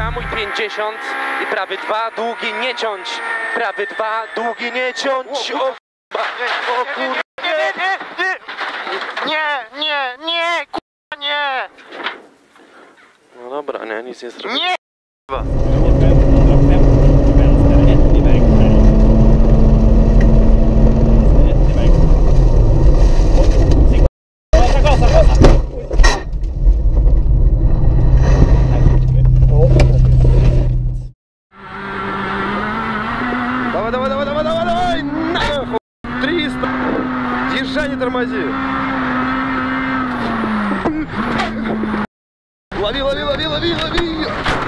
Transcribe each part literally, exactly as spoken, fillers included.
Hamuj pięćdziesiąt i prawy dwa, długi nie ciąć. Prawy dwa, długi nie ciąć. O, o kur... Nie, nie, nie, nie, nie, kurwa, nie. No dobra, nie, nic nie zrobię. Nie, Давай, давай, давай, давай, давай, давай! Нахуй! триста! Держи, не тормози! Лови, лови, лови, лови, лови!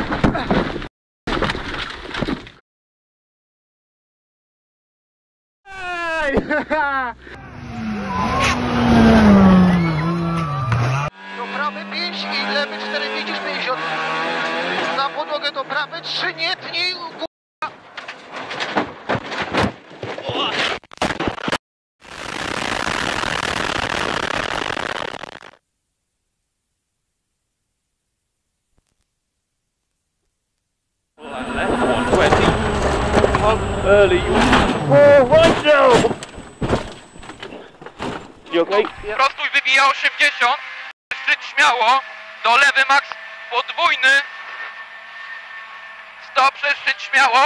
do prawy pięć i lewy cztery pięćdziesiąt. Na podłogę do prawy trzy, nie tnij, kurwa. Early. Oh, right now! You okay? Prostuj wybija osiemdziesiąt. Szczyt śmiało. Do lewy max podwójny. Stop, przez szczyt śmiało.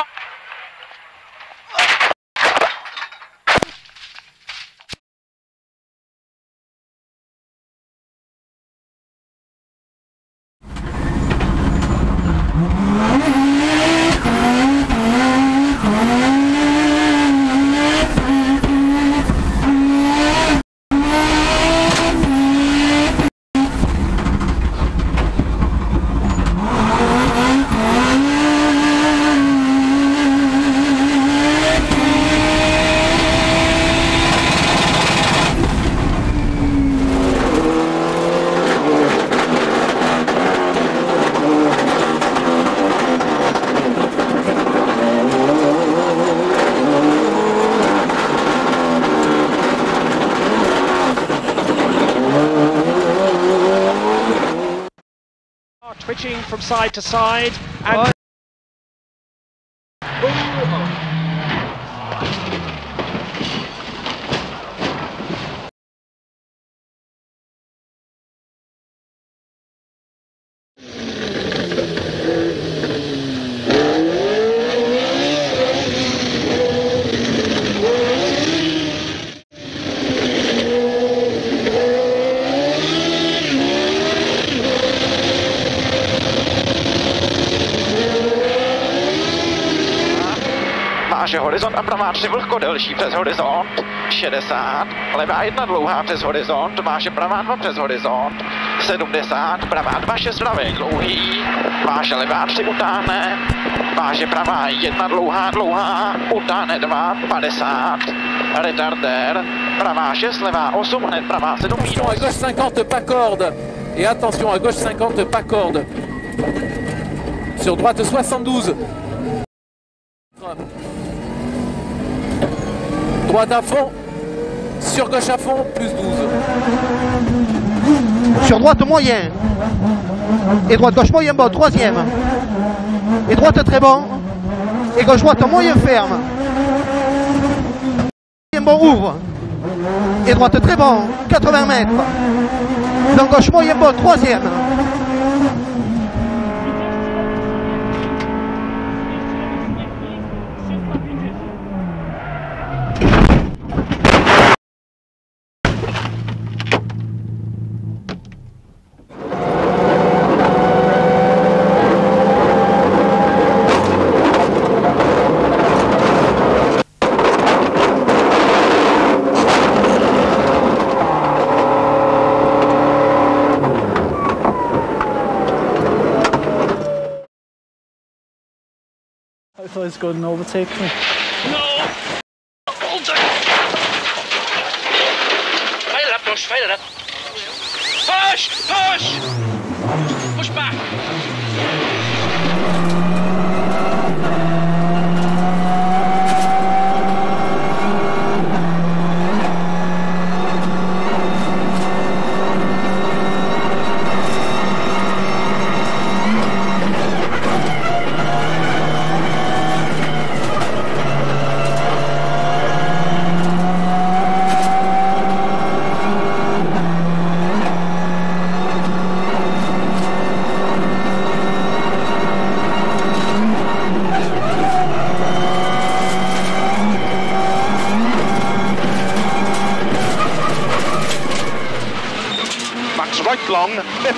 Twitching from side to side and Váže horizont a pravá tři vlhko delší přes horizont, šedesát, levá jedna dlouhá přes horizont, váže pravá dva přes horizont, sedmdesát, pravá dva šest pravý dlouhý, váže levá tři utáhne, váže pravá jedna dlouhá dlouhá, utáhne dva, padesát, retardér, pravá šest, levá osm, hned pravá sedm Attention à gauche cinquante, pas corde. Et attention à gauche cinquante, pas corde. Sur droite soixante-douze. Droite à fond. Sur gauche à fond, plus douze. Sur droite moyen. Et droite gauche moyen bon, troisième. Et droite très bon. Et gauche droite moyen ferme. Moyen bon ouvre. Et droite très bon, quatre-vingts mètres. Donc gauche moyen bon, troisième. I thought I was going to overtake me. No! Hold on! Fire it up, push, fire it up. Push! Push! Push back!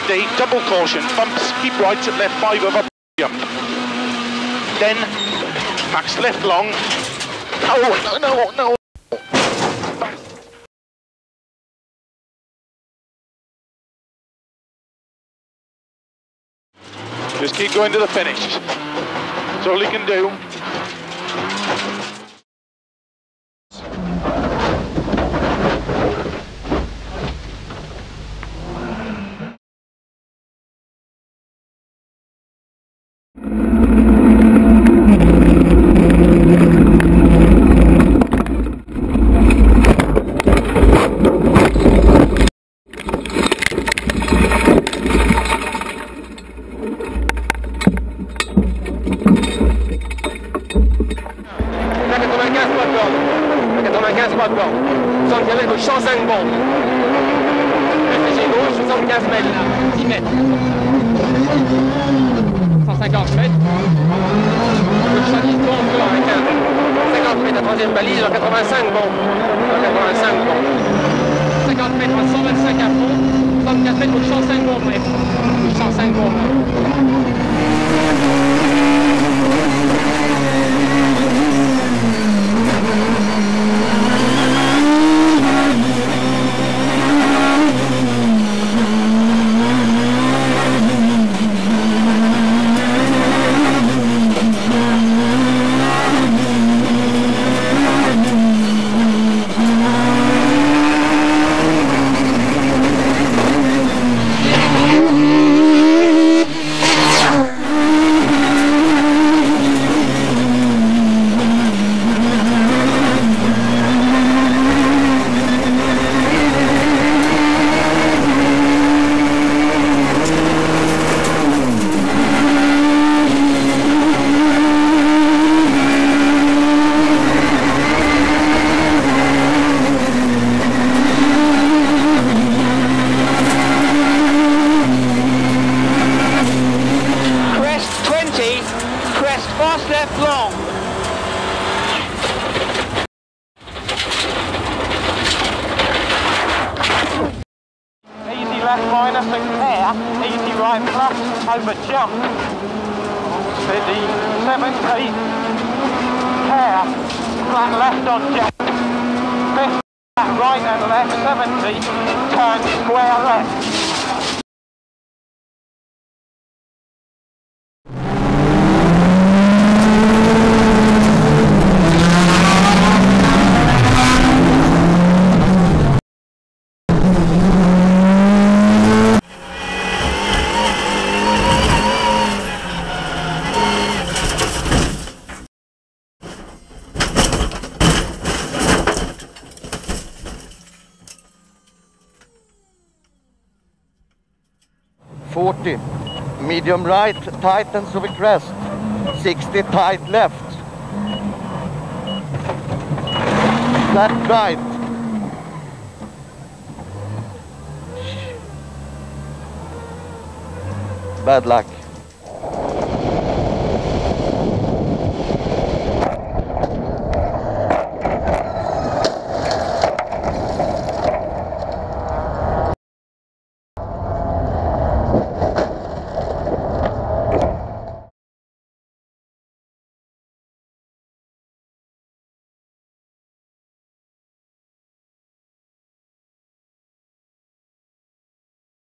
fifty, double caution, bumps, keep right at left five over jump. Then, max left long. Oh, no, no, no. Just keep going to the finish. That's all he can do. soixante kilomètres, donc cent cinq bornes. Réfléchis gauche, soixante-quinze mètres là, dix mètres. cent cinquante mètres. Le chat qui tourne encore avec un cinquante mètres à troisième balise, en quatre-vingt-cinq bornes. En quatre-vingt-cinq bornes. cinquante mètres à cent vingt-cinq à fond. soixante-quatre mètres, donc cent cinq bornes, bref. cent cinq bornes. Fast left long. Easy left minus a hair, easy right plus over jump. Steady, seventy, hair, flat left on jump. Fifth, flat right and left, seventy, turn square left. forty, medium right, tightens over crest, sixty, tight left, flat right, bad luck.